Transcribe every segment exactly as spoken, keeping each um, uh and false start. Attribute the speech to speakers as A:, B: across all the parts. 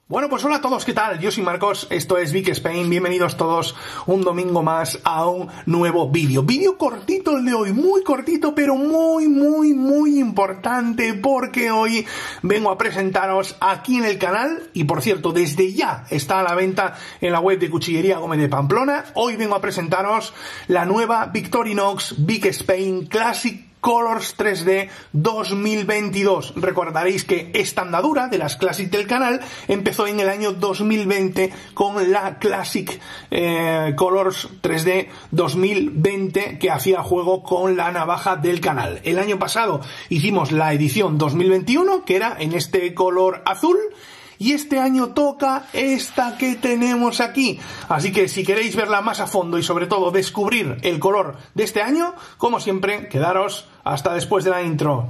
A: Bueno, pues hola a todos, ¿qué tal? Yo soy Marcos, esto es Vic Spain, bienvenidos todos un domingo más a un nuevo vídeo. Vídeo cortito el de hoy, muy cortito, pero muy, muy, muy importante, porque hoy vengo a presentaros aquí en el canal, y por cierto, desde ya está a la venta en la web de Cuchillería Gómez de Pamplona. Hoy vengo a presentaros la nueva Victorinox Vic Spain Classic Colors tres D dos mil veintidós. Recordaréis que esta andadura de las Classic del canal empezó en el año dos mil veinte con la Classic eh, Colors tres D dos mil veinte, que hacía juego con la navaja del canal. El año pasado hicimos la edición dos mil veintiuno, que era en este color azul, y este año toca esta que tenemos aquí. Así que si queréis verla más a fondo y sobre todo descubrir el color de este año, como siempre, quedaros hasta después de la intro.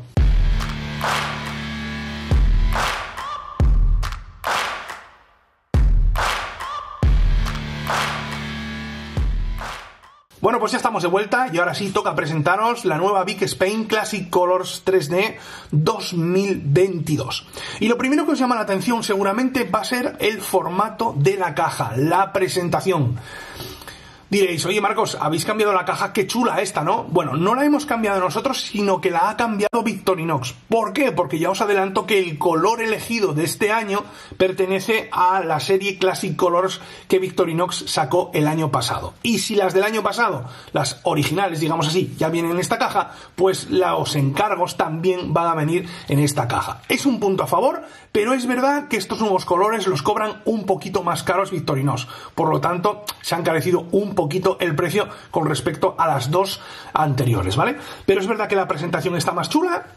A: Bueno, pues ya estamos de vuelta y ahora sí toca presentaros la nueva Vic Spain Classic Colors tres D dos mil veintidós. Y lo primero que os llama la atención seguramente va a ser el formato de la caja, la presentación. Diréis, oye Marcos, habéis cambiado la caja, qué chula esta, ¿no? Bueno, no la hemos cambiado nosotros, sino que la ha cambiado Victorinox. ¿Por qué? Porque ya os adelanto que el color elegido de este año pertenece a la serie Classic Colors que Victorinox sacó el año pasado. Y si las del año pasado, las originales, digamos así, ya vienen en esta caja, pues los encargos también van a venir en esta caja. Es un punto a favor, pero es verdad que estos nuevos colores los cobran un poquito más caros Victorinox. Por lo tanto, se ha encarecido un poquito el precio con respecto a las dos anteriores, ¿vale? Pero es verdad que la presentación está más chula.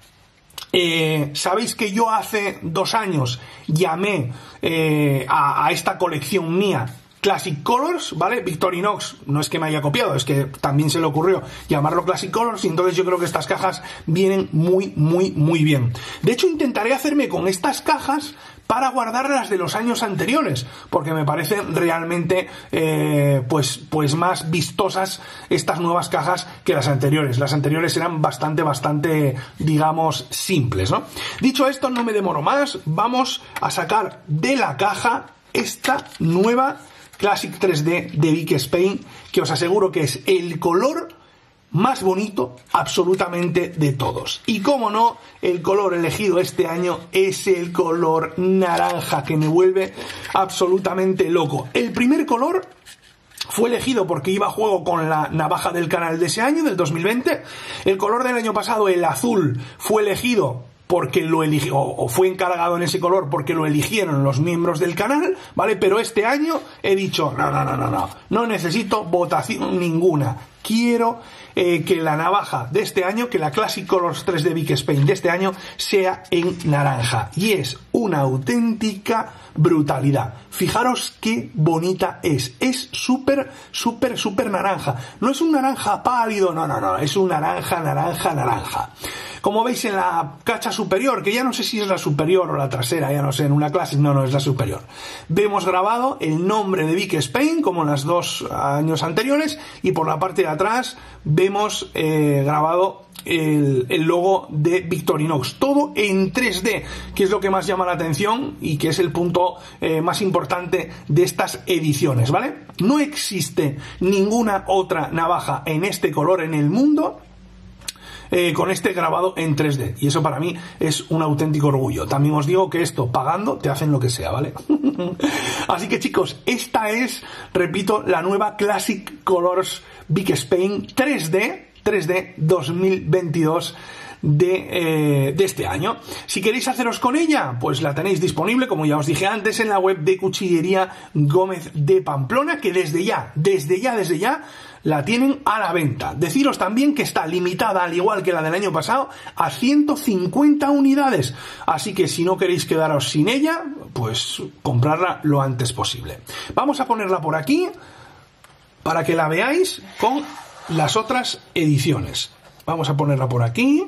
A: Eh, sabéis que yo hace dos años llamé eh, a, a esta colección mía Classic Colors, ¿vale? Victorinox no es que me haya copiado, es que también se le ocurrió llamarlo Classic Colors, y entonces yo creo que estas cajas vienen muy, muy, muy bien. De hecho, intentaré hacerme con estas cajas para guardar las de los años anteriores, porque me parecen realmente eh, pues, pues más vistosas estas nuevas cajas que las anteriores. Las anteriores eran bastante, bastante, digamos, simples, ¿no? Dicho esto, no me demoro más, vamos a sacar de la caja esta nueva Classic tres D de Vic Spain, que os aseguro que es el color más bonito absolutamente de todos. Y como no, el color elegido este año es el color naranja, que me vuelve absolutamente loco. El primer color fue elegido porque iba a juego con la navaja del canal de ese año, del dos mil veinte. El color del año pasado, el azul, fue elegido porque lo eligió, o fue encargado en ese color porque lo eligieron los miembros del canal, ¿vale? Pero este año he dicho, no, no, no, no, no, no necesito votación ninguna. Quiero eh, que la navaja de este año, que la Classic Colors tres D Vic Spain de este año, sea en naranja. Y es una auténtica brutalidad. Fijaros qué bonita es. Es súper, súper, súper naranja. No es un naranja pálido, no, no, no. Es un naranja, naranja, naranja. Como veis en la cacha superior, que ya no sé si es la superior o la trasera, ya no sé, en una Classic, no, no, es la superior. Vemos grabado el nombre de Vic Spain, como en los dos años anteriores, y por la parte de atrás vemos eh, grabado el, el logo de Victorinox. Todo en tres D, que es lo que más llama la atención y que es el punto eh, más importante de estas ediciones, ¿vale? No existe ninguna otra navaja en este color en el mundo Eh, con este grabado en tres D, y eso para mí es un auténtico orgullo. También os digo que esto, pagando, te hacen lo que sea, ¿vale? Así que chicos, esta es, repito, la nueva Classic Colors Vic Spain tres D, tres D dos mil veintidós de, eh, de este año. Si queréis haceros con ella, pues la tenéis disponible, como ya os dije antes, en la web de Cuchillería Gómez de Pamplona, que desde ya, desde ya, desde ya la tienen a la venta. Deciros también que está limitada, al igual que la del año pasado, a ciento cincuenta unidades. Así que si no queréis quedaros sin ella, pues comprarla lo antes posible. Vamos a ponerla por aquí para que la veáis con las otras ediciones. Vamos a ponerla por aquí.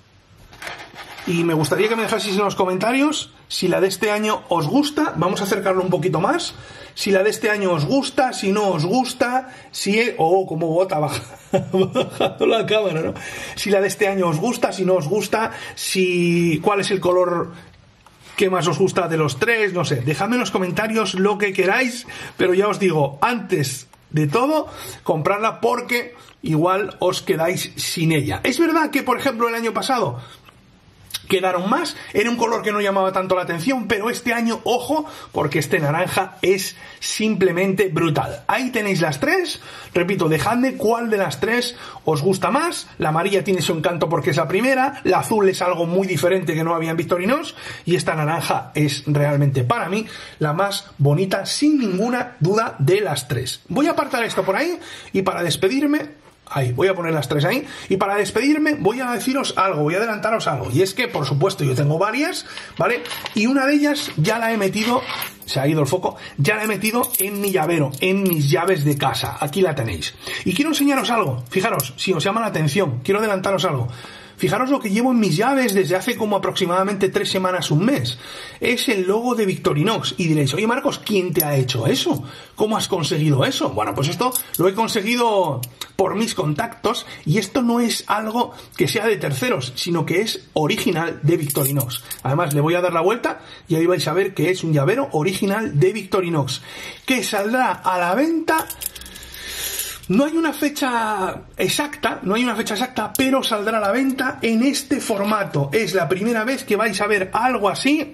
A: Y me gustaría que me dejaseis en los comentarios si la de este año os gusta. Vamos a acercarlo un poquito más. Si la de este año os gusta, si no os gusta, si... Es... Oh, como bota, baja... bajando la cámara, ¿no? Si la de este año os gusta, si no os gusta, si... cuál es el color qué más os gusta de los tres, no sé, dejadme en los comentarios lo que queráis, pero ya os digo, antes de todo, comprarla porque igual os quedáis sin ella. Es verdad que, por ejemplo, el año pasado quedaron más, era un color que no llamaba tanto la atención, pero este año, ojo, porque este naranja es simplemente brutal. Ahí tenéis las tres, repito, dejadme cuál de las tres os gusta más. La amarilla tiene su encanto porque es la primera, la azul es algo muy diferente que no había en Victorinox, y esta naranja es realmente para mí la más bonita, sin ninguna duda, de las tres. Voy a apartar esto por ahí, y para despedirme, ahí, voy a poner las tres ahí. Y para despedirme voy a deciros algo, voy a adelantaros algo. Y es que, por supuesto, yo tengo varias, ¿vale? Y una de ellas ya la he metido, se ha ido el foco, ya la he metido en mi llavero, en mis llaves de casa. Aquí la tenéis. Y quiero enseñaros algo. Fijaros, si os llama la atención, quiero adelantaros algo. Fijaros lo que llevo en mis llaves desde hace como aproximadamente tres semanas, un mes. Es el logo de Victorinox. Y diréis, oye Marcos, ¿quién te ha hecho eso? ¿Cómo has conseguido eso? Bueno, pues esto lo he conseguido por mis contactos, y esto no es algo que sea de terceros, sino que es original de Victorinox. Además, le voy a dar la vuelta y ahí vais a ver que es un llavero original de Victorinox, que saldrá a la venta. No hay una fecha exacta, no hay una fecha exacta, pero saldrá a la venta en este formato. Es la primera vez que vais a ver algo así.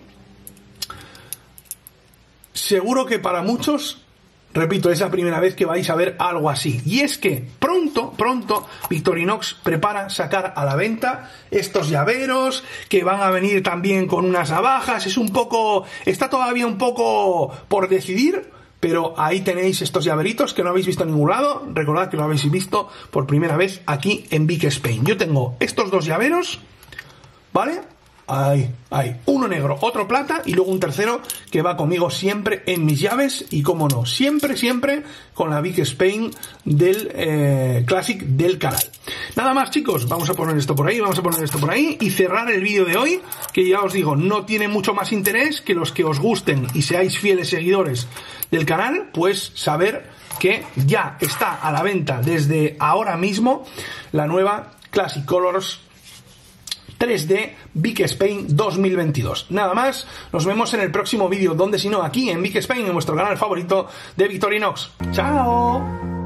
A: Seguro que para muchos, repito, es la primera vez que vais a ver algo así. Y es que pronto, pronto, Victorinox prepara sacar a la venta estos llaveros, que van a venir también con unas navajas. Es un poco, está todavía un poco por decidir. Pero ahí tenéis estos llaveritos que no habéis visto en ningún lado. Recordad que lo habéis visto por primera vez aquí en Vic Spain. Yo tengo estos dos llaveros, ¿vale? Ahí, ahí. Uno negro, otro plata, y luego un tercero que va conmigo siempre en mis llaves. Y como no, siempre, siempre con la Vic Spain del eh, Classic del canal. Nada más, chicos, vamos a poner esto por ahí, vamos a poner esto por ahí y cerrar el vídeo de hoy, que ya os digo, no tiene mucho más interés que los que os gusten y seáis fieles seguidores del canal, pues saber que ya está a la venta desde ahora mismo la nueva Classic Colors tres D Vic Spain dos mil veintidós. Nada más, nos vemos en el próximo vídeo, donde si no, aquí en Vic Spain, en vuestro canal favorito de Victorinox. ¡Chao!